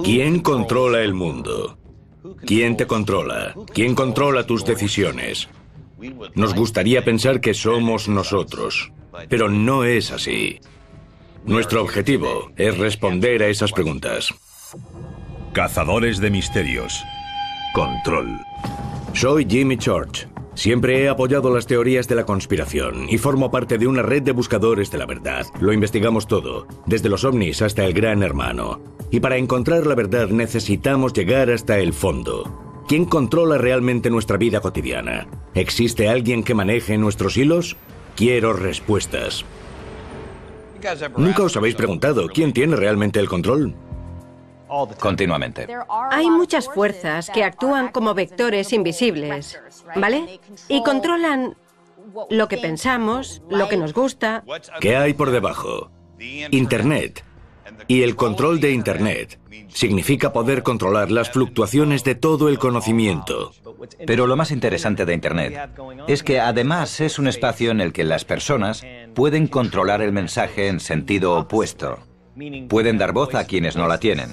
¿Quién controla el mundo? ¿Quién te controla? ¿Quién controla tus decisiones? Nos gustaría pensar que somos nosotros, pero no es así. Nuestro objetivo es responder a esas preguntas. Cazadores de misterios. Control. Soy Jimmy Church. Siempre he apoyado las teorías de la conspiración y formo parte de una red de buscadores de la verdad. Lo investigamos todo, desde los ovnis hasta el Gran Hermano. Y para encontrar la verdad necesitamos llegar hasta el fondo. ¿Quién controla realmente nuestra vida cotidiana? ¿Existe alguien que maneje nuestros hilos? Quiero respuestas. ¿Nunca os habéis preguntado quién tiene realmente el control? Continuamente. Hay muchas fuerzas que actúan como vectores invisibles, ¿vale? Y controlan lo que pensamos, lo que nos gusta. ¿Qué hay por debajo? Internet. Y el control de Internet significa poder controlar las fluctuaciones de todo el conocimiento. Pero lo más interesante de Internet es que además es un espacio en el que las personas pueden controlar el mensaje en sentido opuesto. Pueden dar voz a quienes no la tienen.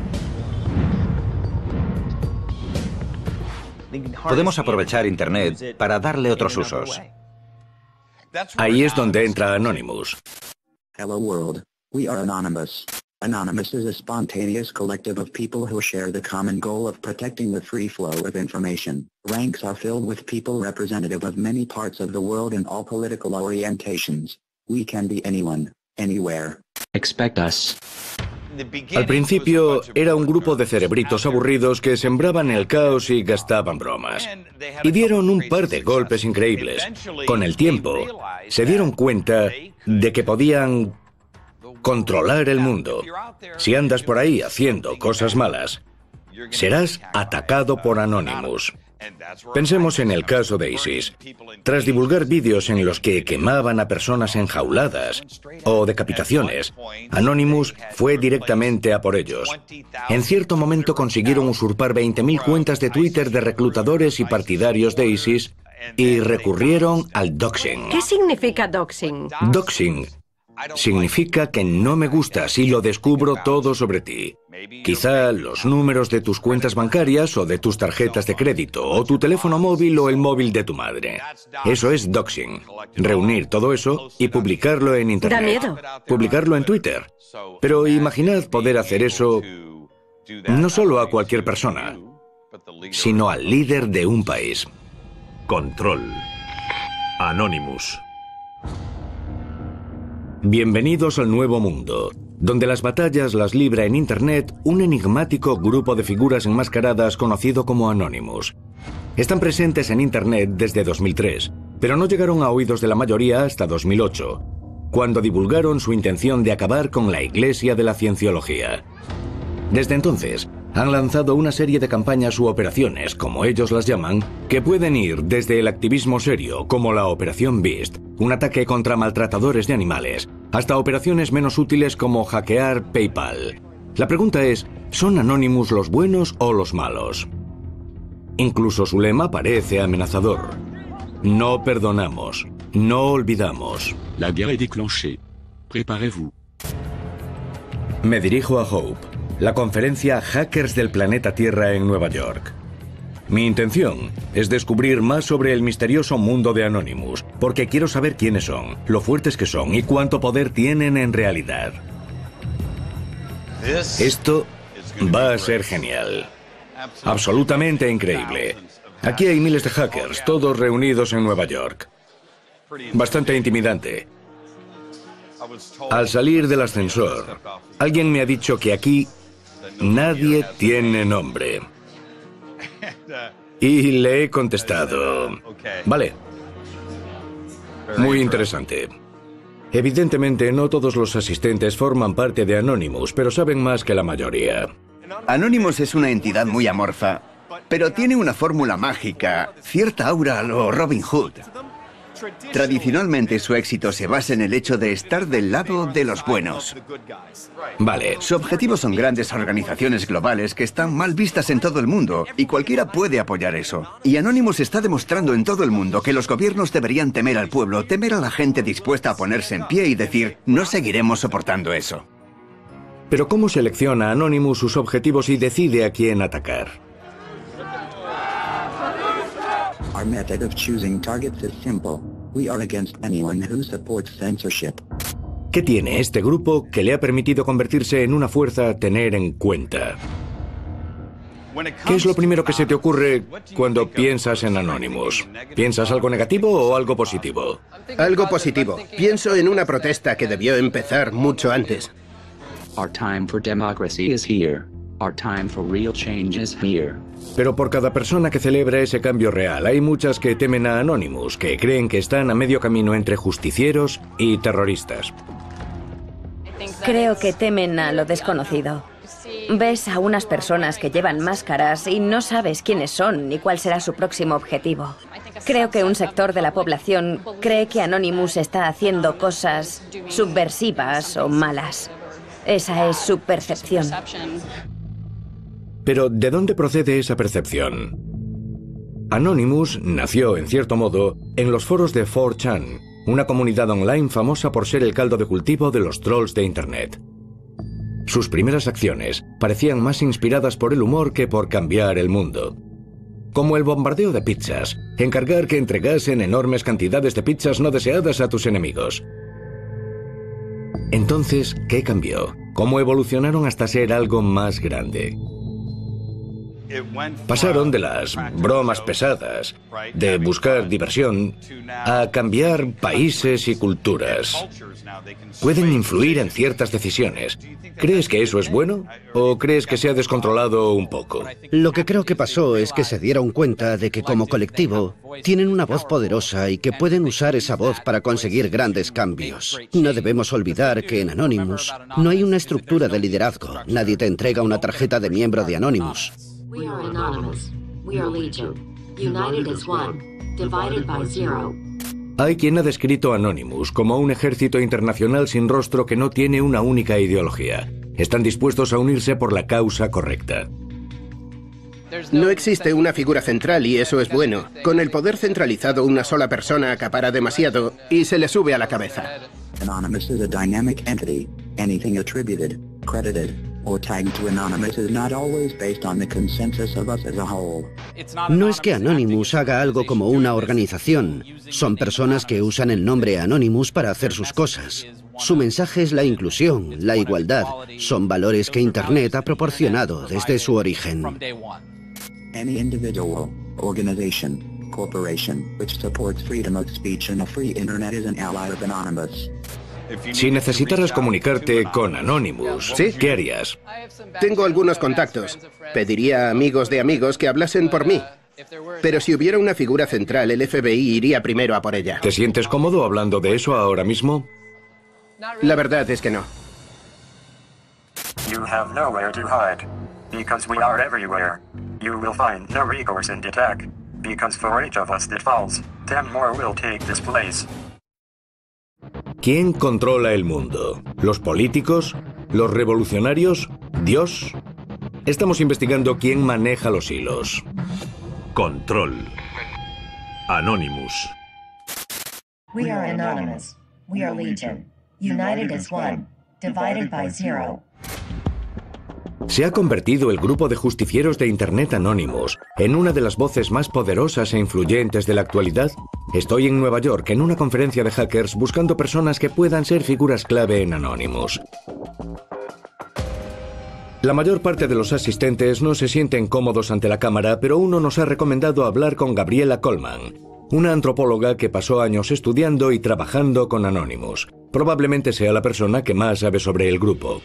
Podemos aprovechar Internet para darle otros usos. Ahí es donde entra Anonymous. Hello world, we are Anonymous. Anonymous is a spontaneous collective of people who share the common goal of protecting the free flow of information. Ranks are filled with people representative of many parts of the world and all political orientations. We can be anyone, anywhere. Expect us. Al principio era un grupo de cerebritos aburridos que sembraban el caos y gastaban bromas. Y dieron un par de golpes increíbles. Con el tiempo, se dieron cuenta de que podían controlar el mundo. Si andas por ahí haciendo cosas malas, serás atacado por Anonymous. Pensemos en el caso de ISIS. Tras divulgar vídeos en los que quemaban a personas enjauladas o decapitaciones, Anonymous fue directamente a por ellos. En cierto momento consiguieron usurpar 20.000 cuentas de Twitter de reclutadores y partidarios de ISIS y recurrieron al doxing. ¿Qué significa doxing? Doxing significa que no me gustas y lo descubro todo sobre ti. Quizá los números de tus cuentas bancarias o de tus tarjetas de crédito, o tu teléfono móvil o el móvil de tu madre. Eso es doxing. Reunir todo eso y publicarlo en Internet. Da miedo. Publicarlo en Twitter. Pero imaginad poder hacer eso no solo a cualquier persona, sino al líder de un país. Control. Anonymous. Bienvenidos al nuevo mundo, donde las batallas las libra en Internet un enigmático grupo de figuras enmascaradas conocido como Anonymous. Están presentes en Internet desde 2003, pero no llegaron a oídos de la mayoría hasta 2008, cuando divulgaron su intención de acabar con la Iglesia de la Cienciología. Desde entonces, han lanzado una serie de campañas u operaciones, como ellos las llaman, que pueden ir desde el activismo serio, como la Operación Beast, un ataque contra maltratadores de animales, hasta operaciones menos útiles como hackear PayPal. La pregunta es, ¿son Anonymous los buenos o los malos? Incluso su lema parece amenazador. No perdonamos, no olvidamos. La guerre est déclenchée. Préparez-vous. Me dirijo a Hope, la conferencia Hackers del Planeta Tierra en Nueva York. Mi intención es descubrir más sobre el misterioso mundo de Anonymous, porque quiero saber quiénes son, lo fuertes que son y cuánto poder tienen en realidad. Esto va a ser genial. Absolutamente increíble. Aquí hay miles de hackers, todos reunidos en Nueva York. Bastante intimidante. Al salir del ascensor, alguien me ha dicho que aquí nadie tiene nombre. Y le he contestado, vale. Muy interesante. Evidentemente, no todos los asistentes forman parte de Anonymous, pero saben más que la mayoría. Anonymous es una entidad muy amorfa, pero tiene una fórmula mágica, cierta aura a lo Robin Hood. Tradicionalmente su éxito se basa en el hecho de estar del lado de los buenos. Vale. Su objetivo son grandes organizaciones globales que están mal vistas en todo el mundo y cualquiera puede apoyar eso. Y Anonymous está demostrando en todo el mundo que los gobiernos deberían temer al pueblo, temer a la gente dispuesta a ponerse en pie y decir, no seguiremos soportando eso. Pero ¿cómo selecciona Anonymous sus objetivos y decide a quién atacar? Our method of choosing targets is simple. We are against anyone who supports censorship. ¿Qué tiene este grupo que le ha permitido convertirse en una fuerza a tener en cuenta? ¿Qué es lo primero que se te ocurre cuando piensas en Anonymous? ¿Piensas algo negativo o algo positivo? Algo positivo. Pienso en una protesta que debió empezar mucho antes. Our time for democracy is here. Our time for real change is here. Pero por cada persona que celebra ese cambio real, hay muchas que temen a Anonymous, que creen que están a medio camino entre justicieros y terroristas. Creo que temen a lo desconocido. Ves a unas personas que llevan máscaras y no sabes quiénes son ni cuál será su próximo objetivo. Creo que un sector de la población cree que Anonymous está haciendo cosas subversivas o malas. Esa es su percepción. Pero ¿de dónde procede esa percepción? Anonymous nació, en cierto modo, en los foros de 4chan, una comunidad online famosa por ser el caldo de cultivo de los trolls de Internet. Sus primeras acciones parecían más inspiradas por el humor que por cambiar el mundo. Como el bombardeo de pizzas, encargar que entregasen enormes cantidades de pizzas no deseadas a tus enemigos. Entonces, ¿qué cambió? ¿Cómo evolucionaron hasta ser algo más grande? Pasaron de las bromas pesadas, de buscar diversión, a cambiar países y culturas. Pueden influir en ciertas decisiones. ¿Crees que eso es bueno o crees que se ha descontrolado un poco? Lo que creo que pasó es que se dieron cuenta de que como colectivo tienen una voz poderosa y que pueden usar esa voz para conseguir grandes cambios. No debemos olvidar que en Anonymous no hay una estructura de liderazgo. Nadie te entrega una tarjeta de miembro de Anonymous. We are Anonymous. We are Legion. United as one. Divided by zero. Hay quien ha descrito a Anonymous como un ejército internacional sin rostro que no tiene una única ideología. Están dispuestos a unirse por la causa correcta. No existe una figura central y eso es bueno. Con el poder centralizado, una sola persona acapara demasiado y se le sube a la cabeza. Anonymous is a dynamic entity. Anything attributed, credited, or tagged to Anonymous is not always based on the consensus of us as a whole. No es que Anonymous haga algo como una organización. Son personas que usan el nombre Anonymous para hacer sus cosas. Su mensaje es la inclusión, la igualdad. Son valores que Internet ha proporcionado desde su origen. Any individual, organization, corporation which supports freedom of speech and a free internet is an ally of Anonymous. Si necesitaras comunicarte con Anonymous, ¿sí? ¿Qué harías? Tengo algunos contactos. Pediría a amigos de amigos que hablasen por mí. Pero si hubiera una figura central, el FBI iría primero a por ella. ¿Te sientes cómodo hablando de eso ahora mismo? La verdad es que no. You have nowhere to hide, because we are everywhere. You will find no recourse in attack, because for each of us that falls, 10 more will take this place. ¿Quién controla el mundo? ¿Los políticos? ¿Los revolucionarios? ¿Dios? Estamos investigando quién maneja los hilos. Control. Anonymous. We are Anonymous. We are Legion. United as one. Divided by zero. Se ha convertido el grupo de justicieros de Internet Anonymous en una de las voces más poderosas e influyentes de la actualidad. Estoy en Nueva York en una conferencia de hackers buscando personas que puedan ser figuras clave en Anonymous. La mayor parte de los asistentes no se sienten cómodos ante la cámara, pero uno nos ha recomendado hablar con Gabriela Coleman, una antropóloga que pasó años estudiando y trabajando con Anonymous. Probablemente sea la persona que más sabe sobre el grupo.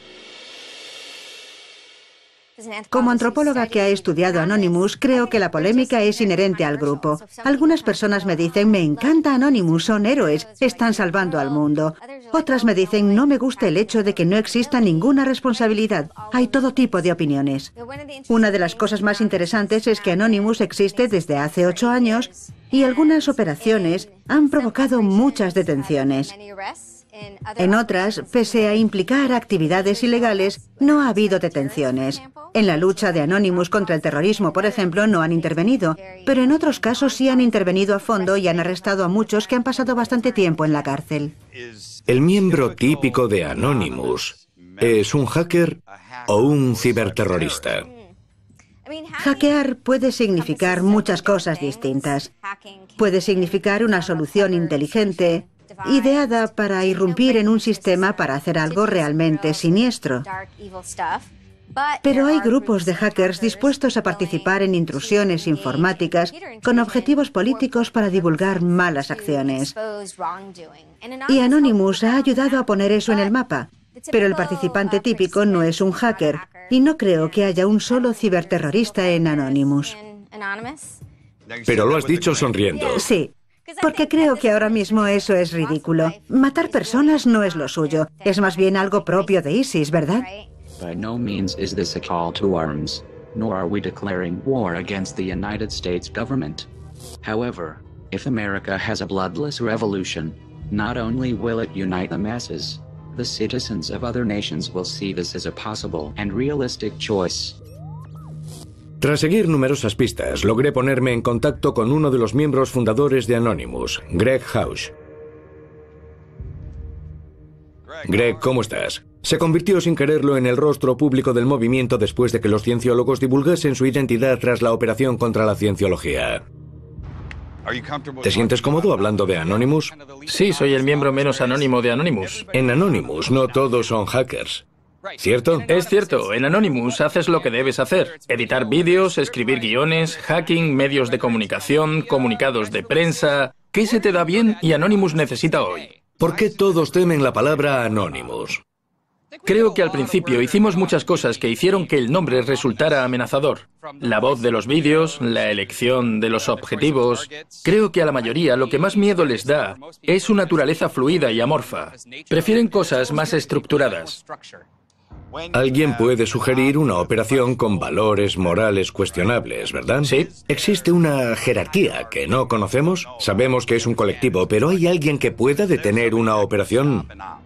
Como antropóloga que ha estudiado Anonymous, creo que la polémica es inherente al grupo. Algunas personas me dicen, me encanta Anonymous, son héroes, están salvando al mundo. Otras me dicen, no me gusta el hecho de que no exista ninguna responsabilidad. Hay todo tipo de opiniones. Una de las cosas más interesantes es que Anonymous existe desde hace 8 años y algunas operaciones han provocado muchas detenciones. En otras, pese a implicar actividades ilegales, no ha habido detenciones. En la lucha de Anonymous contra el terrorismo, por ejemplo, no han intervenido, pero en otros casos sí han intervenido a fondo y han arrestado a muchos que han pasado bastante tiempo en la cárcel. El miembro típico de Anonymous es un hacker o un ciberterrorista? Hackear puede significar muchas cosas distintas. Puede significar una solución inteligente, ideada para irrumpir en un sistema para hacer algo realmente siniestro. Pero hay grupos de hackers dispuestos a participar en intrusiones informáticas con objetivos políticos para divulgar malas acciones. Y Anonymous ha ayudado a poner eso en el mapa. Pero el participante típico no es un hacker, y no creo que haya un solo ciberterrorista en Anonymous. Pero lo has dicho sonriendo. Sí, porque creo que ahora mismo eso es ridículo. Matar personas no es lo suyo, es más bien algo propio de ISIS, ¿verdad? By no means is this a call to arms, nor are we declaring war against the United States government. However, if America has a bloodless revolution, not only will it unite the masses, the citizens of other nations will see this as a possible and realistic choice. Tras seguir numerosas pistas, logré ponerme en contacto con uno de los miembros fundadores de Anonymous, Greg Hausch. Greg, ¿cómo estás? Se convirtió sin quererlo en el rostro público del movimiento después de que los cienciólogos divulgasen su identidad tras la operación contra la cienciología. ¿Te sientes cómodo hablando de Anonymous? Sí, soy el miembro menos anónimo de Anonymous. En Anonymous no todos son hackers, ¿cierto? Es cierto, en Anonymous haces lo que debes hacer. Editar vídeos, escribir guiones, hacking, medios de comunicación, comunicados de prensa. ¿Qué se te da bien y Anonymous necesita hoy? ¿Por qué todos temen la palabra Anonymous? Creo que al principio hicimos muchas cosas que hicieron que el nombre resultara amenazador. La voz de los vídeos, la elección de los objetivos. Creo que a la mayoría lo que más miedo les da es su naturaleza fluida y amorfa. Prefieren cosas más estructuradas. Alguien puede sugerir una operación con valores morales cuestionables, ¿verdad? Sí. ¿Existe una jerarquía que no conocemos? Sabemos que es un colectivo, pero ¿hay alguien que pueda detener una operación?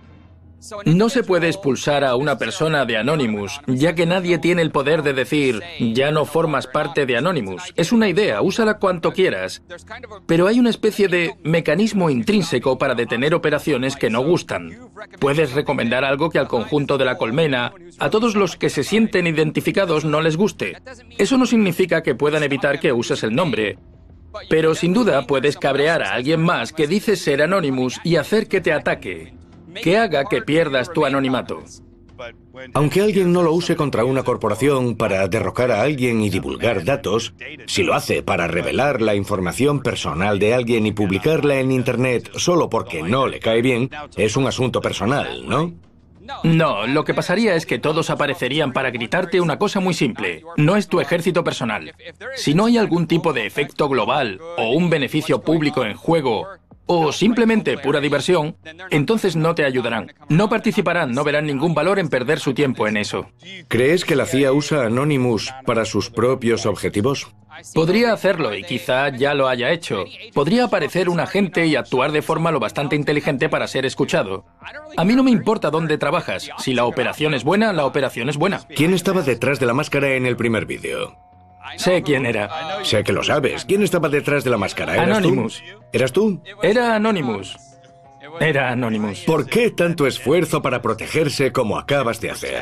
No se puede expulsar a una persona de Anonymous, ya que nadie tiene el poder de decir, ya no formas parte de Anonymous. Es una idea, úsala cuanto quieras. Pero hay una especie de mecanismo intrínseco para detener operaciones que no gustan. Puedes recomendar algo que al conjunto de la colmena, a todos los que se sienten identificados, no les guste. Eso no significa que puedan evitar que uses el nombre. Pero sin duda puedes cabrear a alguien más que dice ser Anonymous y hacer que te ataque. Que haga que pierdas tu anonimato. Aunque alguien no lo use contra una corporación para derrocar a alguien y divulgar datos, si lo hace para revelar la información personal de alguien y publicarla en Internet solo porque no le cae bien, es un asunto personal, ¿no? No, lo que pasaría es que todos aparecerían para gritarte una cosa muy simple. No es tu ejército personal. Si no hay algún tipo de efecto global o un beneficio público en juego, o simplemente pura diversión, entonces no te ayudarán. No participarán, no verán ningún valor en perder su tiempo en eso. ¿Crees que la CIA usa Anonymous para sus propios objetivos? Podría hacerlo y quizá ya lo haya hecho. Podría aparecer un agente y actuar de forma lo bastante inteligente para ser escuchado. A mí no me importa dónde trabajas. Si la operación es buena, la operación es buena. ¿Quién estaba detrás de la máscara en el primer vídeo? Sé quién era. Sé que lo sabes. ¿Quién estaba detrás de la máscara? ¿Eras Anonymous. tú? ¿Eras tú? Era Anonymous. Era Anonymous. ¿Por qué tanto esfuerzo para protegerse como acabas de hacer?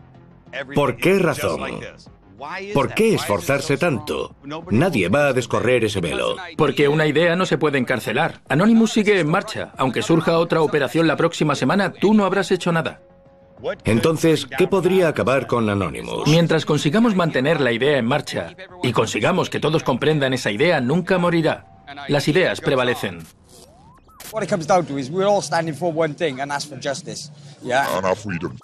¿Por qué razón? ¿Por qué esforzarse tanto? Nadie va a descorrer ese velo. Porque una idea no se puede encarcelar. Anonymous sigue en marcha. Aunque surja otra operación la próxima semana, tú no habrás hecho nada. Entonces, ¿qué podría acabar con Anonymous? Mientras consigamos mantener la idea en marcha y consigamos que todos comprendan esa idea, nunca morirá. Las ideas prevalecen. What it comes down to is we're all standing for one thing, and that's for justice. Yeah. And our freedom.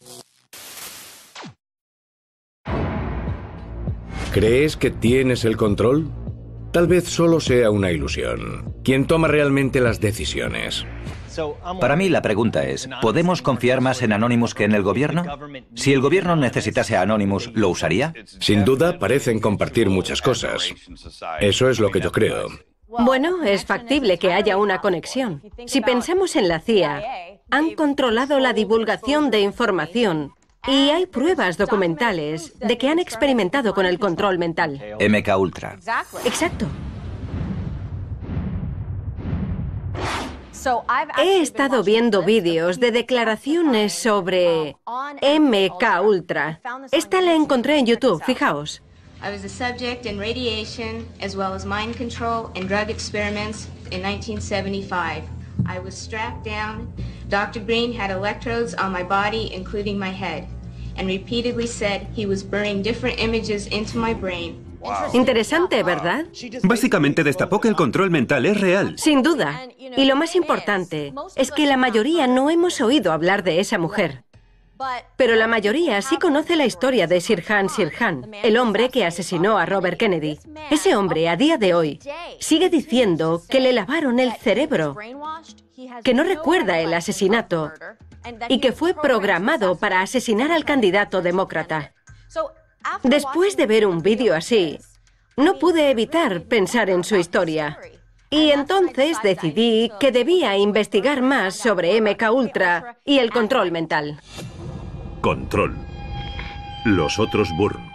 ¿Crees que tienes el control? Tal vez solo sea una ilusión. ¿Quién toma realmente las decisiones? Para mí la pregunta es, ¿podemos confiar más en Anonymous que en el gobierno? Si el gobierno necesitase a Anonymous, ¿lo usaría? Sin duda, parecen compartir muchas cosas. Eso es lo que yo creo. Bueno, es factible que haya una conexión. Si pensamos en la CIA, han controlado la divulgación de información y hay pruebas documentales de que han experimentado con el control mental. MK Ultra. Exacto. He estado viendo vídeos de declaraciones sobre MK Ultra. Esta la encontré en YouTube, fijaos. I was a subject in radiation as well as mind control and drug experiments in 1975. I was strapped down. Dr. Green had electrodes on my body, including my head, and repeatedly said he was burning different images into my brain. Interesante, ¿verdad? Básicamente destapó que el control mental es real. Sin duda. Y lo más importante es que la mayoría no hemos oído hablar de esa mujer. Pero la mayoría sí conoce la historia de Sirhan Sirhan, el hombre que asesinó a Robert Kennedy. Ese hombre, a día de hoy, sigue diciendo que le lavaron el cerebro, que no recuerda el asesinato y que fue programado para asesinar al candidato demócrata. Después de ver un vídeo así, no pude evitar pensar en su historia. Y entonces decidí que debía investigar más sobre MK Ultra y el control mental. Control. Los otros Bourne.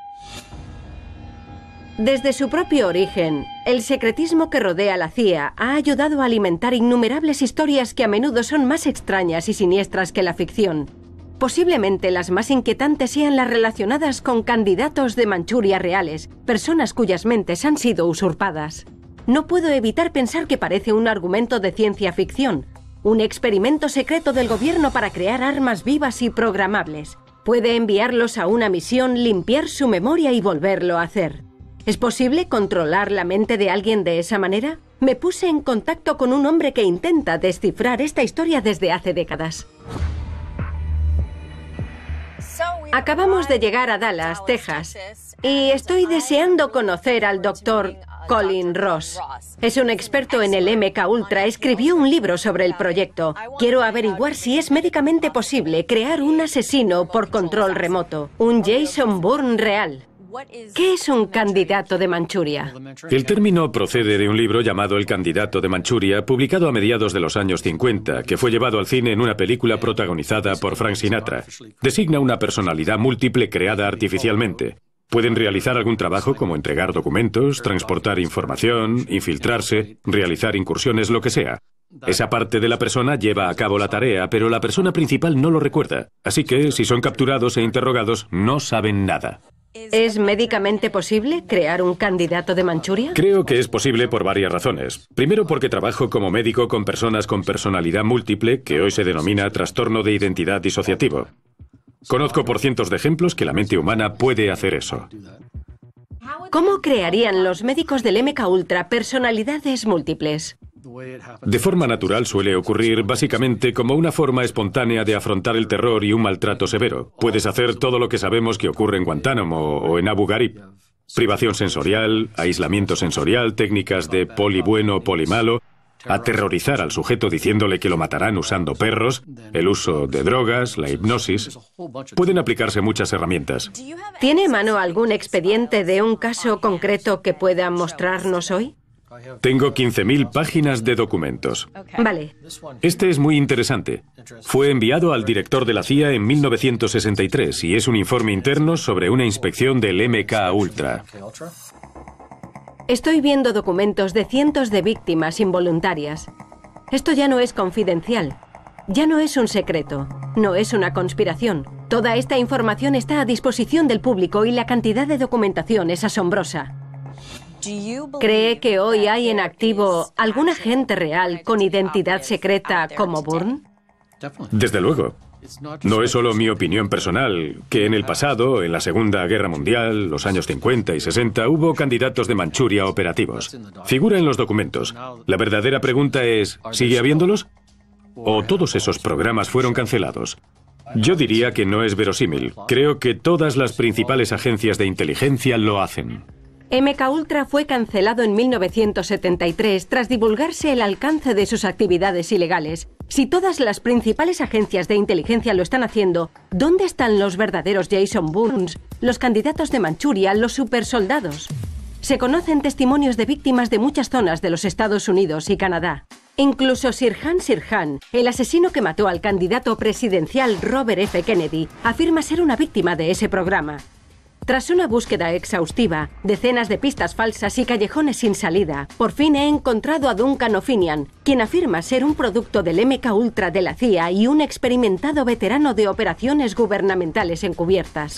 Desde su propio origen, el secretismo que rodea a la CIA ha ayudado a alimentar innumerables historias que a menudo son más extrañas y siniestras que la ficción. Posiblemente las más inquietantes sean las relacionadas con candidatos de Manchuria reales, personas cuyas mentes han sido usurpadas. No puedo evitar pensar que parece un argumento de ciencia ficción, un experimento secreto del gobierno para crear armas vivas y programables. Puede enviarlos a una misión, limpiar su memoria y volverlo a hacer. ¿Es posible controlar la mente de alguien de esa manera? Me puse en contacto con un hombre que intenta descifrar esta historia desde hace décadas. Acabamos de llegar a Dallas, Texas, y estoy deseando conocer al doctor Colin Ross. Es un experto en el MK Ultra, escribió un libro sobre el proyecto. Quiero averiguar si es médicamente posible crear un asesino por control remoto, un Jason Bourne real. ¿Qué es un candidato de Manchuria? El término procede de un libro llamado El candidato de Manchuria, publicado a mediados de los años 50, que fue llevado al cine en una película protagonizada por Frank Sinatra. Designa una personalidad múltiple creada artificialmente. Pueden realizar algún trabajo como entregar documentos, transportar información, infiltrarse, realizar incursiones, lo que sea. Esa parte de la persona lleva a cabo la tarea, pero la persona principal no lo recuerda. Así que, si son capturados e interrogados, no saben nada. ¿Es médicamente posible crear un candidato de Manchuria? Creo que es posible por varias razones. Primero, porque trabajo como médico con personas con personalidad múltiple, que hoy se denomina trastorno de identidad disociativo. Conozco por cientos de ejemplos que la mente humana puede hacer eso. ¿Cómo crearían los médicos del MK Ultra personalidades múltiples? De forma natural suele ocurrir básicamente como una forma espontánea de afrontar el terror y un maltrato severo. Puedes hacer todo lo que sabemos que ocurre en Guantánamo o en Abu Ghraib. Privación sensorial, aislamiento sensorial, técnicas de poli bueno, poli malo, aterrorizar al sujeto diciéndole que lo matarán usando perros, el uso de drogas, la hipnosis. Pueden aplicarse muchas herramientas. ¿Tiene a mano algún expediente de un caso concreto que pueda mostrarnos hoy? Tengo 15.000 páginas de documentos. Vale. Este es muy interesante. Fue enviado al director de la CIA en 1963 y es un informe interno sobre una inspección del MK Ultra. Estoy viendo documentos de cientos de víctimas involuntarias. Esto ya no es confidencial. Ya no es un secreto. No es una conspiración. Toda esta información está a disposición del público y la cantidad de documentación es asombrosa. ¿Cree que hoy hay en activo algún agente real con identidad secreta como Bourne? Desde luego. No es solo mi opinión personal, que en el pasado, en la Segunda Guerra Mundial, los años 50 y 60, hubo candidatos de Manchuria operativos. Figura en los documentos. La verdadera pregunta es, ¿sigue habiéndolos? ¿O todos esos programas fueron cancelados? Yo diría que no es verosímil. Creo que todas las principales agencias de inteligencia lo hacen. MK Ultra fue cancelado en 1973 tras divulgarse el alcance de sus actividades ilegales. Si todas las principales agencias de inteligencia lo están haciendo, ¿dónde están los verdaderos Jason Bournes, los candidatos de Manchuria, los supersoldados? Se conocen testimonios de víctimas de muchas zonas de los Estados Unidos y Canadá. Incluso Sirhan Sirhan, el asesino que mató al candidato presidencial Robert F. Kennedy, afirma ser una víctima de ese programa. Tras una búsqueda exhaustiva, decenas de pistas falsas y callejones sin salida, por fin he encontrado a Duncan O'Finian, quien afirma ser un producto del MK Ultra de la CIA y un experimentado veterano de operaciones gubernamentales encubiertas.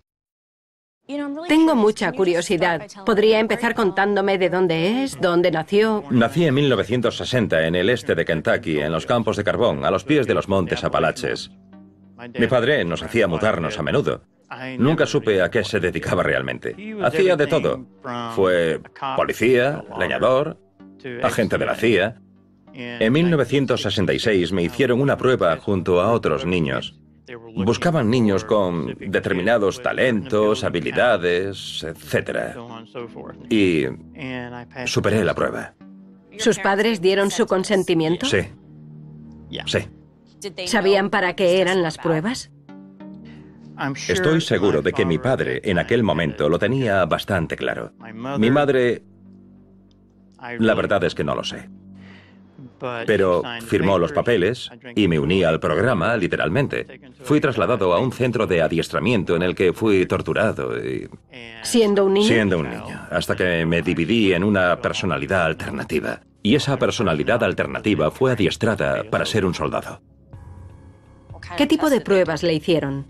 Tengo mucha curiosidad. ¿Podría empezar contándome de dónde es, dónde nació? Nací en 1960 en el este de Kentucky, en los campos de carbón, a los pies de los montes Apalaches. Mi padre nos hacía mudarnos a menudo. Nunca supe a qué se dedicaba realmente. Hacía de todo. Fue policía, leñador, agente de la CIA. En 1966 me hicieron una prueba junto a otros niños. Buscaban niños con determinados talentos, habilidades, etc. Y superé la prueba. ¿Sus padres dieron su consentimiento? Sí. Sí. ¿Sabían para qué eran las pruebas? Estoy seguro de que mi padre, en aquel momento, lo tenía bastante claro. Mi madre... La verdad es que no lo sé. Pero firmó los papeles y me uní al programa, literalmente. Fui trasladado a un centro de adiestramiento en el que fui torturado y... ¿Siendo un niño? Siendo un niño, hasta que me dividí en una personalidad alternativa. Y esa personalidad alternativa fue adiestrada para ser un soldado. ¿Qué tipo de pruebas le hicieron?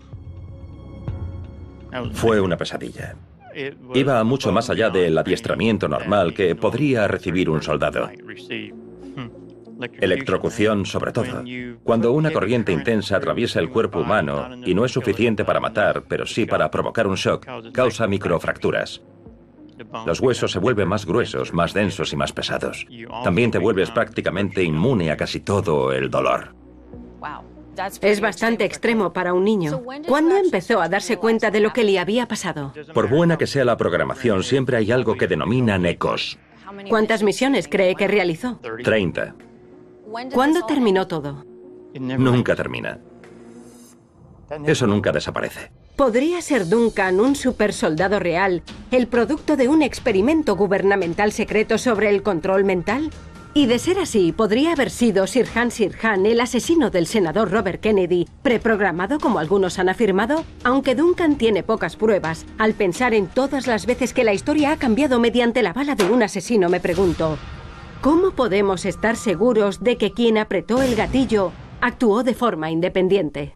Fue una pesadilla. Iba mucho más allá del adiestramiento normal que podría recibir un soldado. Electrocución sobre todo. Cuando una corriente intensa atraviesa el cuerpo humano y no es suficiente para matar, pero sí para provocar un shock, causa microfracturas. Los huesos se vuelven más gruesos, más densos y más pesados. También te vuelves prácticamente inmune a casi todo el dolor. Es bastante extremo para un niño. ¿Cuándo empezó a darse cuenta de lo que le había pasado? Por buena que sea la programación, siempre hay algo que denominan ecos. ¿Cuántas misiones cree que realizó? 30. ¿Cuándo terminó todo? Nunca termina. Eso nunca desaparece. ¿Podría ser Duncan un supersoldado real, el producto de un experimento gubernamental secreto sobre el control mental? Y de ser así, ¿podría haber sido Sirhan Sirhan, el asesino del senador Robert Kennedy, preprogramado como algunos han afirmado? Aunque Duncan tiene pocas pruebas, al pensar en todas las veces que la historia ha cambiado mediante la bala de un asesino, me pregunto, ¿cómo podemos estar seguros de que quien apretó el gatillo actuó de forma independiente?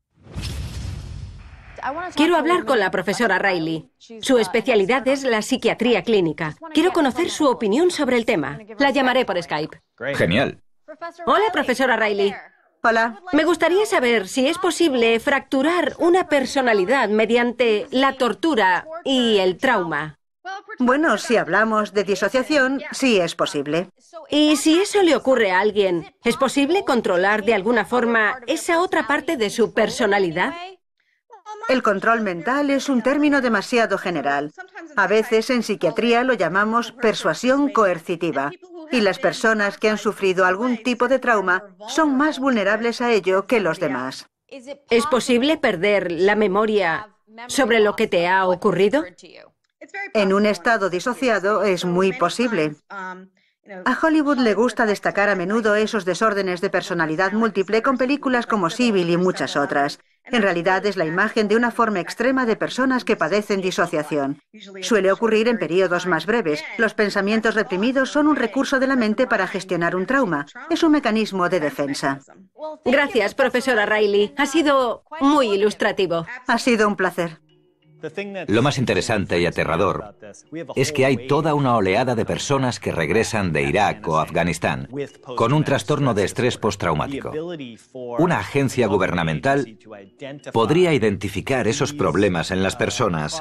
Quiero hablar con la profesora Riley. Su especialidad es la psiquiatría clínica. Quiero conocer su opinión sobre el tema. La llamaré por Skype. Genial. Hola, profesora Riley. Hola. Me gustaría saber si es posible fracturar una personalidad mediante la tortura y el trauma. Bueno, si hablamos de disociación, sí es posible. Y si eso le ocurre a alguien, ¿es posible controlar de alguna forma esa otra parte de su personalidad? El control mental es un término demasiado general. A veces en psiquiatría lo llamamos persuasión coercitiva. Y las personas que han sufrido algún tipo de trauma son más vulnerables a ello que los demás. ¿Es posible perder la memoria sobre lo que te ha ocurrido? En un estado disociado es muy posible. A Hollywood le gusta destacar a menudo esos desórdenes de personalidad múltiple con películas como Civil y muchas otras. En realidad es la imagen de una forma extrema de personas que padecen disociación. Suele ocurrir en periodos más breves. Los pensamientos reprimidos son un recurso de la mente para gestionar un trauma. Es un mecanismo de defensa. Gracias, profesora Riley. Ha sido muy ilustrativo. Ha sido un placer. Lo más interesante y aterrador es que hay toda una oleada de personas que regresan de Irak o Afganistán con un trastorno de estrés postraumático. Una agencia gubernamental podría identificar esos problemas en las personas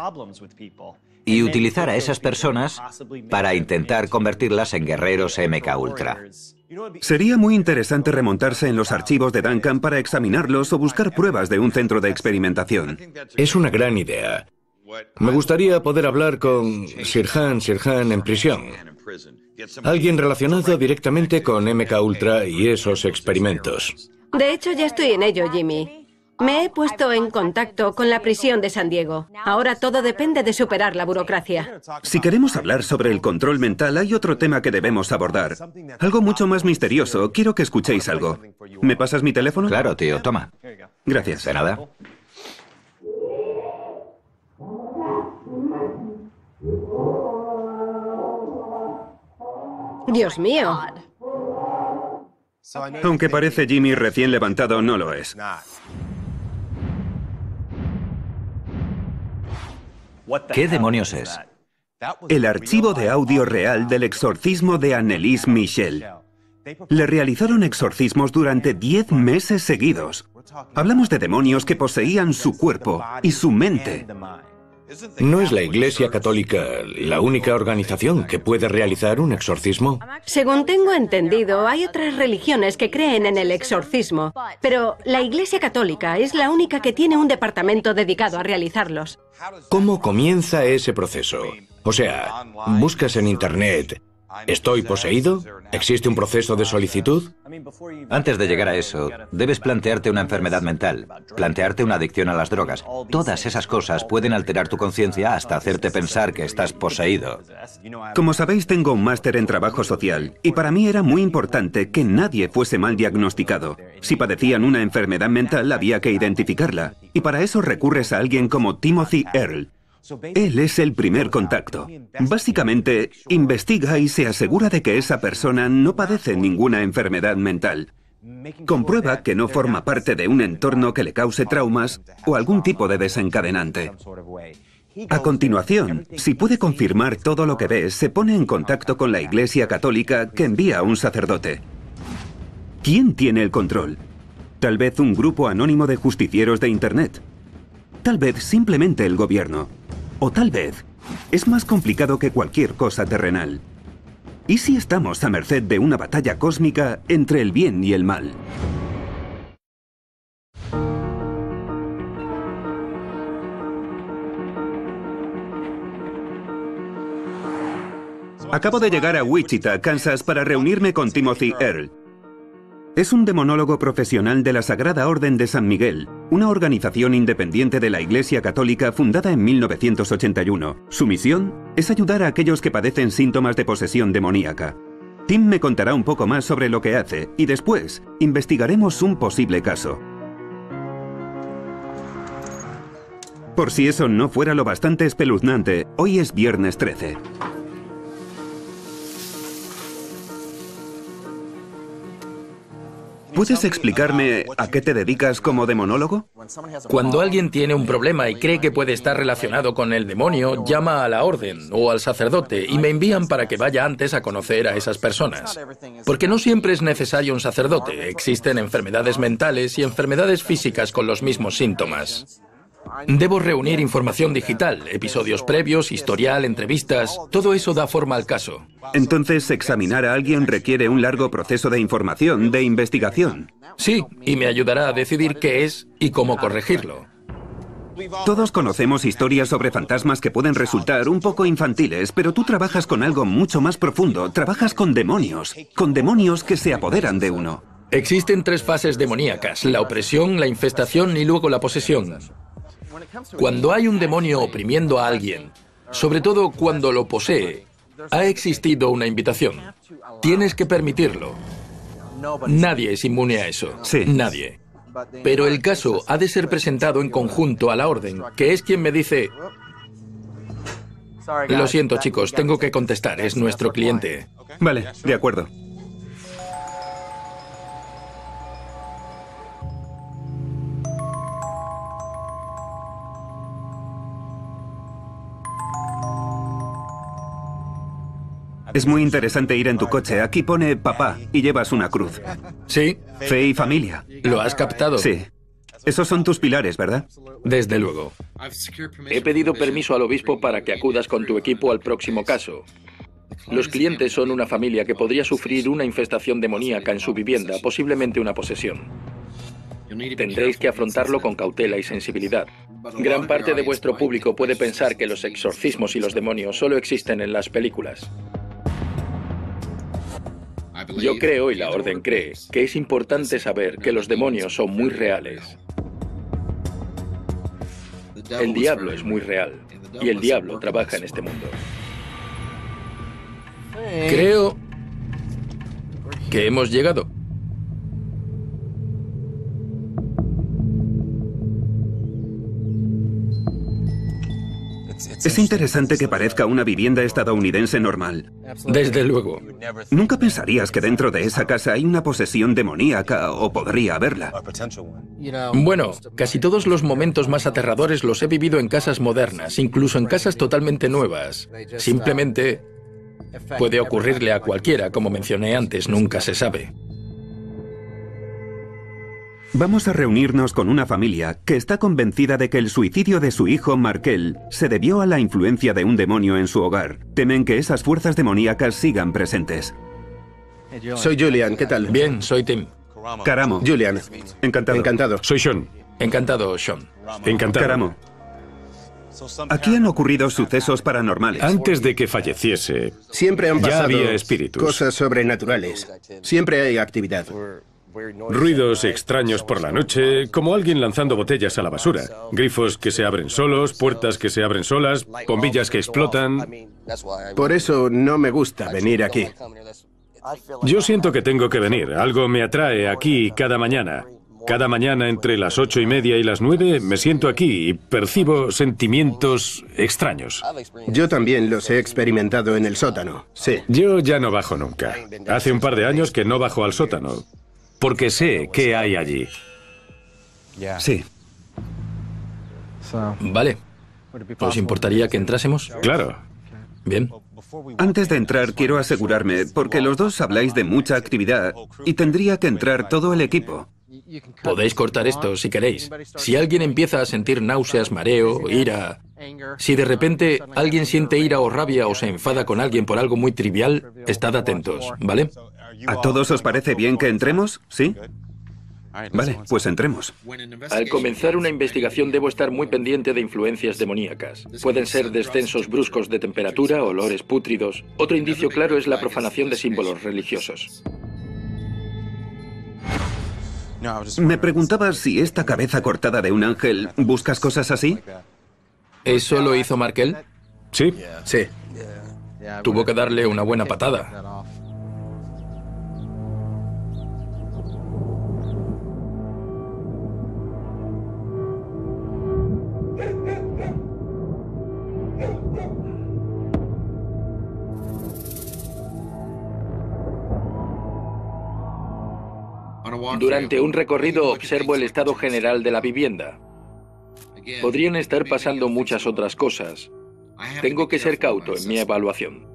y utilizar a esas personas para intentar convertirlas en guerreros MK Ultra. Sería muy interesante remontarse en los archivos de Duncan para examinarlos o buscar pruebas de un centro de experimentación. Es una gran idea. Me gustaría poder hablar con Sirhan Sirhan en prisión. Alguien relacionado directamente con MK Ultra y esos experimentos. De hecho, ya estoy en ello, Jimmy. Me he puesto en contacto con la prisión de San Diego. Ahora todo depende de superar la burocracia. Si queremos hablar sobre el control mental, hay otro tema que debemos abordar. Algo mucho más misterioso. Quiero que escuchéis algo. ¿Me pasas mi teléfono? Claro, tío, toma. Gracias. De nada. Dios mío. Aunque parece Jimmy recién levantado, no lo es. ¿Qué demonios es? El archivo de audio real del exorcismo de Anneliese Michel. Le realizaron exorcismos durante 10 meses seguidos. Hablamos de demonios que poseían su cuerpo y su mente. ¿No es la Iglesia Católica la única organización que puede realizar un exorcismo? Según tengo entendido, hay otras religiones que creen en el exorcismo, pero la Iglesia Católica es la única que tiene un departamento dedicado a realizarlos. ¿Cómo comienza ese proceso? O sea, buscas en Internet, ¿estoy poseído? ¿Existe un proceso de solicitud? Antes de llegar a eso, debes plantearte una enfermedad mental, plantearte una adicción a las drogas. Todas esas cosas pueden alterar tu conciencia hasta hacerte pensar que estás poseído. Como sabéis, tengo un máster en trabajo social, y para mí era muy importante que nadie fuese mal diagnosticado. Si padecían una enfermedad mental, había que identificarla, y para eso recurres a alguien como Timothy Earl. Él es el primer contacto. Básicamente, investiga y se asegura de que esa persona no padece ninguna enfermedad mental. Comprueba que no forma parte de un entorno que le cause traumas o algún tipo de desencadenante. A continuación, si puede confirmar todo lo que ve, se pone en contacto con la Iglesia Católica, que envía a un sacerdote. ¿Quién tiene el control? Tal vez un grupo anónimo de justicieros de Internet. Tal vez simplemente el gobierno. O tal vez es más complicado que cualquier cosa terrenal. ¿Y si estamos a merced de una batalla cósmica entre el bien y el mal? Acabo de llegar a Wichita, Kansas, para reunirme con Timothy Earl. Es un demonólogo profesional de la Sagrada Orden de San Miguel, una organización independiente de la Iglesia Católica fundada en 1981. Su misión es ayudar a aquellos que padecen síntomas de posesión demoníaca. Tim me contará un poco más sobre lo que hace y después investigaremos un posible caso. Por si eso no fuera lo bastante espeluznante, hoy es viernes 13. ¿Puedes explicarme a qué te dedicas como demonólogo? Cuando alguien tiene un problema y cree que puede estar relacionado con el demonio, llama a la orden o al sacerdote y me envían para que vaya antes a conocer a esas personas. Porque no siempre es necesario un sacerdote. Existen enfermedades mentales y enfermedades físicas con los mismos síntomas. Debo reunir información digital, episodios previos, historial, entrevistas. Todo eso da forma al caso. Entonces, examinar a alguien requiere un largo proceso de información, de investigación. Sí, y me ayudará a decidir qué es y cómo corregirlo. Todos conocemos historias sobre fantasmas que pueden resultar un poco infantiles, pero tú trabajas con algo mucho más profundo. Trabajas con demonios que se apoderan de uno. Existen 3 fases demoníacas: la opresión, la infestación y luego la posesión. Cuando hay un demonio oprimiendo a alguien, sobre todo cuando lo posee, ha existido una invitación. Tienes que permitirlo. Nadie es inmune a eso. Sí. Nadie. Pero el caso ha de ser presentado en conjunto a la orden, que es quien me dice: lo siento, chicos, tengo que contestar, es nuestro cliente. Vale, de acuerdo. Es muy interesante ir en tu coche. Aquí pone papá y llevas una cruz. Sí. Fe y familia. ¿Lo has captado? Sí. Esos son tus pilares, ¿verdad? Desde luego. He pedido permiso al obispo para que acudas con tu equipo al próximo caso. Los clientes son una familia que podría sufrir una infestación demoníaca en su vivienda, posiblemente una posesión. Tendréis que afrontarlo con cautela y sensibilidad. Gran parte de vuestro público puede pensar que los exorcismos y los demonios solo existen en las películas. Yo creo, y la orden cree, que es importante saber que los demonios son muy reales. El diablo es muy real, y el diablo trabaja en este mundo. Creo que hemos llegado. Es interesante que parezca una vivienda estadounidense normal. Desde luego. Nunca pensarías que dentro de esa casa hay una posesión demoníaca o podría haberla. Bueno, casi todos los momentos más aterradores los he vivido en casas modernas, incluso en casas totalmente nuevas. Simplemente puede ocurrirle a cualquiera, como mencioné antes, nunca se sabe. Vamos a reunirnos con una familia que está convencida de que el suicidio de su hijo Markel se debió a la influencia de un demonio en su hogar. Temen que esas fuerzas demoníacas sigan presentes. Soy Julian, ¿qué tal? Bien, soy Tim. Caramo. Julian. Encantado. Encantado. Soy Sean. Encantado, Sean. Encantado. Caramo. Aquí han ocurrido sucesos paranormales. Antes de que falleciese, siempre han pasado ya había espíritus. Cosas sobrenaturales. Siempre hay actividad. Ruidos extraños por la noche, como alguien lanzando botellas a la basura. Grifos que se abren solos, puertas que se abren solas, bombillas que explotan. Por eso no me gusta venir aquí. Yo siento que tengo que venir. Algo me atrae aquí cada mañana. Cada mañana entre las 8:30 y las 9 me siento aquí y percibo sentimientos extraños. Yo también los he experimentado en el sótano, sí. Yo ya no bajo nunca. Hace un par de años que no bajo al sótano, porque sé qué hay allí. Sí. Vale. ¿Os importaría que entrásemos? Claro. Bien. Antes de entrar quiero asegurarme, porque los dos habláis de mucha actividad y tendría que entrar todo el equipo. Podéis cortar esto si queréis. Si alguien empieza a sentir náuseas, mareo, ira... Si de repente alguien siente ira o rabia o se enfada con alguien por algo muy trivial, estad atentos, ¿vale? ¿A todos os parece bien que entremos? ¿Sí? Vale, pues entremos. Al comenzar una investigación debo estar muy pendiente de influencias demoníacas. Pueden ser descensos bruscos de temperatura, olores pútridos. Otro indicio claro es la profanación de símbolos religiosos. Me preguntaba si esta cabeza cortada de un ángel, ¿buscas cosas así? ¿Eso lo hizo Markel? Sí. Sí. Tuvo que darle una buena patada. Durante un recorrido observo el estado general de la vivienda. Podrían estar pasando muchas otras cosas. Tengo que ser cauto en mi evaluación.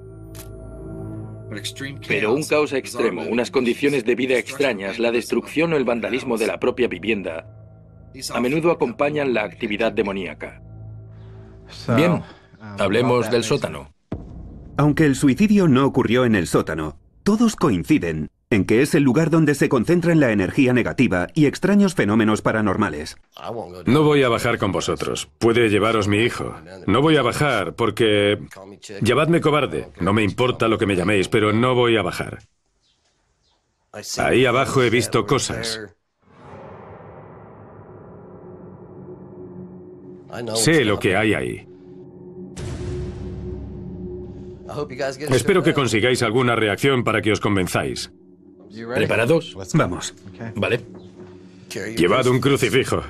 Pero un caos extremo, unas condiciones de vida extrañas, la destrucción o el vandalismo de la propia vivienda, a menudo acompañan la actividad demoníaca. Bien, hablemos del sótano. Aunque el suicidio no ocurrió en el sótano, todos coinciden en que es el lugar donde se concentran la energía negativa y extraños fenómenos paranormales. No voy a bajar con vosotros. Puede llevaros mi hijo. No voy a bajar porque... Llamadme cobarde. No me importa lo que me llaméis, pero no voy a bajar. Ahí abajo he visto cosas. Sé lo que hay ahí. Espero que consigáis alguna reacción para que os convenzáis. ¿Preparados? Vamos. Vale. Llevad un crucifijo.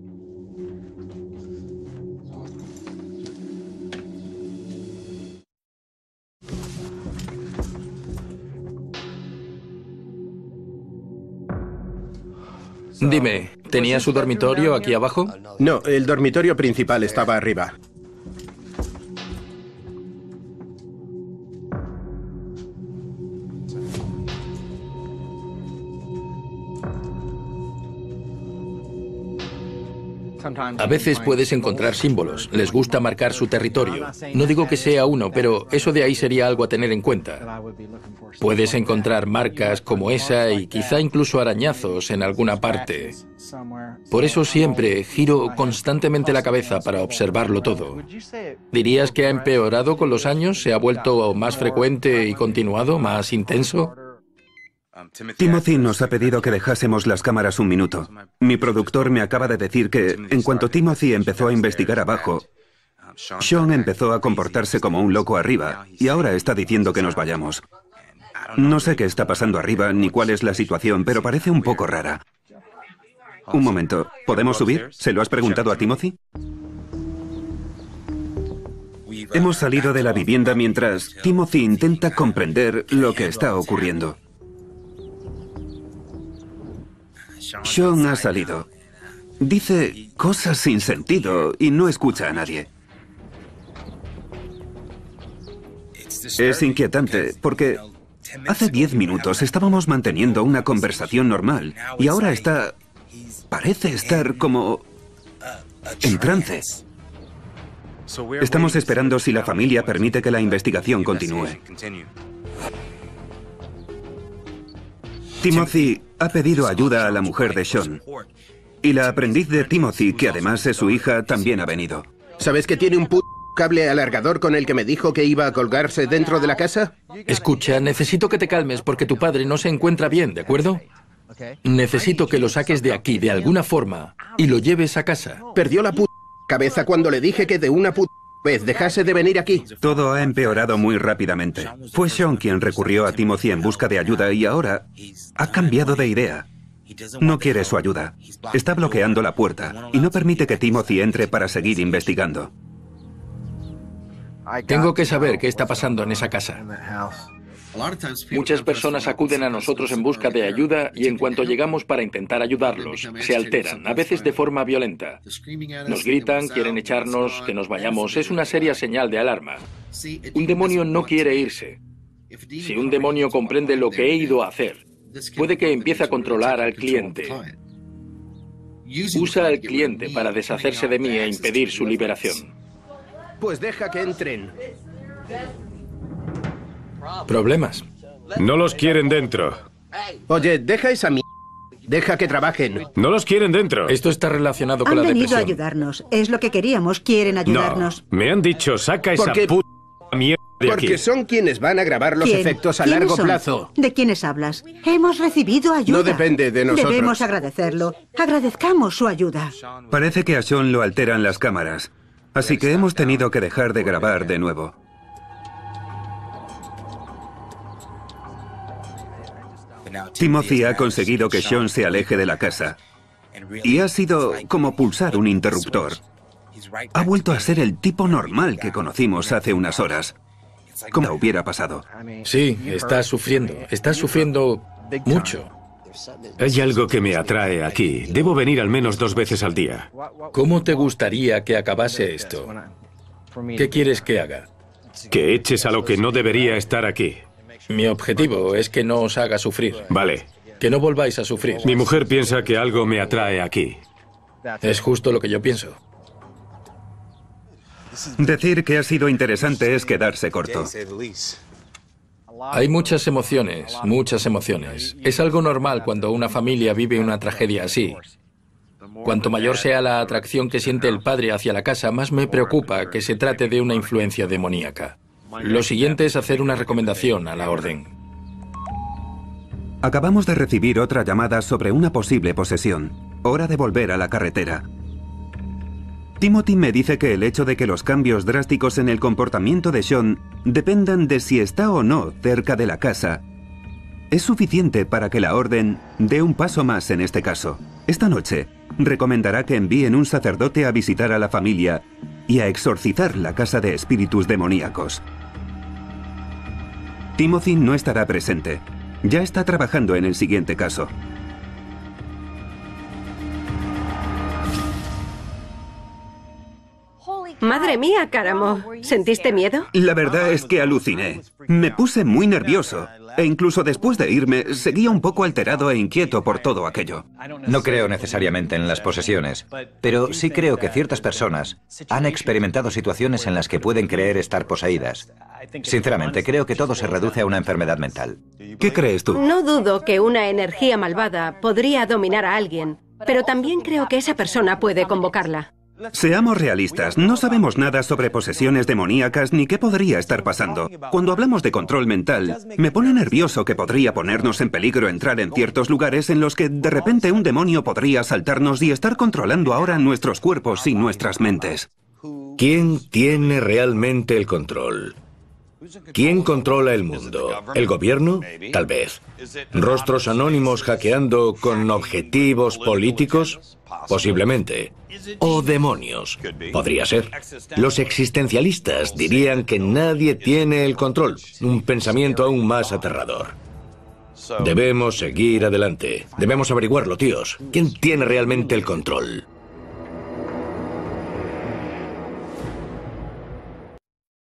Dime, ¿tenía su dormitorio aquí abajo? No, el dormitorio principal estaba arriba. A veces puedes encontrar símbolos. Les gusta marcar su territorio. No digo que sea uno, pero eso de ahí sería algo a tener en cuenta. Puedes encontrar marcas como esa y quizá incluso arañazos en alguna parte. Por eso siempre giro constantemente la cabeza para observarlo todo. ¿Dirías que ha empeorado con los años? ¿Se ha vuelto más frecuente y continuado, más intenso? Timothy nos ha pedido que dejásemos las cámaras un minuto. Mi productor me acaba de decir que, en cuanto Timothy empezó a investigar abajo, Sean empezó a comportarse como un loco arriba, y ahora está diciendo que nos vayamos. No sé qué está pasando arriba, ni cuál es la situación, pero parece un poco rara. Un momento, ¿podemos subir? ¿Se lo has preguntado a Timothy? Hemos salido de la vivienda mientras Timothy intenta comprender lo que está ocurriendo. Sean ha salido. Dice cosas sin sentido y no escucha a nadie. Es inquietante porque hace 10 minutos estábamos manteniendo una conversación normal y ahora parece estar como en trance. Estamos esperando si la familia permite que la investigación continúe. Timothy ha pedido ayuda a la mujer de Sean. Y la aprendiz de Timothy, que además es su hija, también ha venido. ¿Sabes que tiene un cable alargador con el que me dijo que iba a colgarse dentro de la casa? Escucha, necesito que te calmes porque tu padre no se encuentra bien, ¿de acuerdo? Necesito que lo saques de aquí de alguna forma y lo lleves a casa. Perdió la cabeza cuando le dije que de una vez dejase de venir aquí. Todo ha empeorado muy rápidamente. Fue Sean quien recurrió a Timothy en busca de ayuda y ahora ha cambiado de idea. No quiere su ayuda. Está bloqueando la puerta y no permite que Timothy entre para seguir investigando. Tengo que saber qué está pasando en esa casa. Muchas personas acuden a nosotros en busca de ayuda y en cuanto llegamos para intentar ayudarlos, se alteran, a veces de forma violenta. Nos gritan, quieren echarnos, que nos vayamos. Es una seria señal de alarma. Un demonio no quiere irse. Si un demonio comprende lo que he ido a hacer, puede que empiece a controlar al cliente. Usa al cliente para deshacerse de mí e impedir su liberación. Pues deja que entren. ¿Problemas? No los quieren dentro. Oye, deja esa deja que trabajen. No los quieren dentro. Esto está relacionado con Han la venido depresión. a ayudarnos. Es lo que queríamos. Quieren ayudarnos. No, me han dicho, saca esa puta mierda de aquí. Porque son quienes van a grabar los efectos a largo plazo. ¿De quiénes hablas? Hemos recibido ayuda. No depende de nosotros. Debemos agradecerlo. Agradezcamos su ayuda. Parece que a Sean lo alteran las cámaras, así que hemos tenido que dejar de grabar de nuevo. Timothy ha conseguido que Sean se aleje de la casa. Y ha sido como pulsar un interruptor. Ha vuelto a ser el tipo normal que conocimos hace unas horas. Como hubiera pasado. Sí, está sufriendo mucho. Hay algo que me atrae aquí. Debo venir al menos 2 veces al día. ¿Cómo te gustaría que acabase esto? ¿Qué quieres que haga? Que eches a lo que no debería estar aquí. Mi objetivo es que no os haga sufrir. Vale. Que no volváis a sufrir. Mi mujer piensa que algo me atrae aquí. Es justo lo que yo pienso. Decir que ha sido interesante es quedarse corto. Hay muchas emociones, muchas emociones. Es algo normal cuando una familia vive una tragedia así. Cuanto mayor sea la atracción que siente el padre hacia la casa, más me preocupa que se trate de una influencia demoníaca. Lo siguiente es hacer una recomendación a la orden. Acabamos de recibir otra llamada sobre una posible posesión. Hora de volver a la carretera. Timothy me dice que el hecho de que los cambios drásticos en el comportamiento de Sean dependan de si está o no cerca de la casa es suficiente para que la orden dé un paso más en este caso. Esta noche recomendará que envíen un sacerdote a visitar a la familia y a exorcizar la casa de espíritus demoníacos. Timothy no estará presente. Ya está trabajando en el siguiente caso. Madre mía, Cáramo. ¿Sentiste miedo? La verdad es que aluciné. Me puse muy nervioso. E incluso después de irme, seguía un poco alterado e inquieto por todo aquello. No creo necesariamente en las posesiones, pero sí creo que ciertas personas han experimentado situaciones en las que pueden creer estar poseídas. Sinceramente, creo que todo se reduce a una enfermedad mental. ¿Qué crees tú? No dudo que una energía malvada podría dominar a alguien, pero también creo que esa persona puede convocarla. Seamos realistas, no sabemos nada sobre posesiones demoníacas ni qué podría estar pasando. Cuando hablamos de control mental, me pone nervioso que podría ponernos en peligro entrar en ciertos lugares en los que de repente un demonio podría asaltarnos y estar controlando ahora nuestros cuerpos y nuestras mentes. ¿Quién tiene realmente el control? ¿Quién controla el mundo? ¿El gobierno? Tal vez. ¿Rostros anónimos hackeando con objetivos políticos? Posiblemente. ¿O demonios? Podría ser. Los existencialistas dirían que nadie tiene el control. Un pensamiento aún más aterrador. Debemos seguir adelante. Debemos averiguarlo, tíos. ¿Quién tiene realmente el control?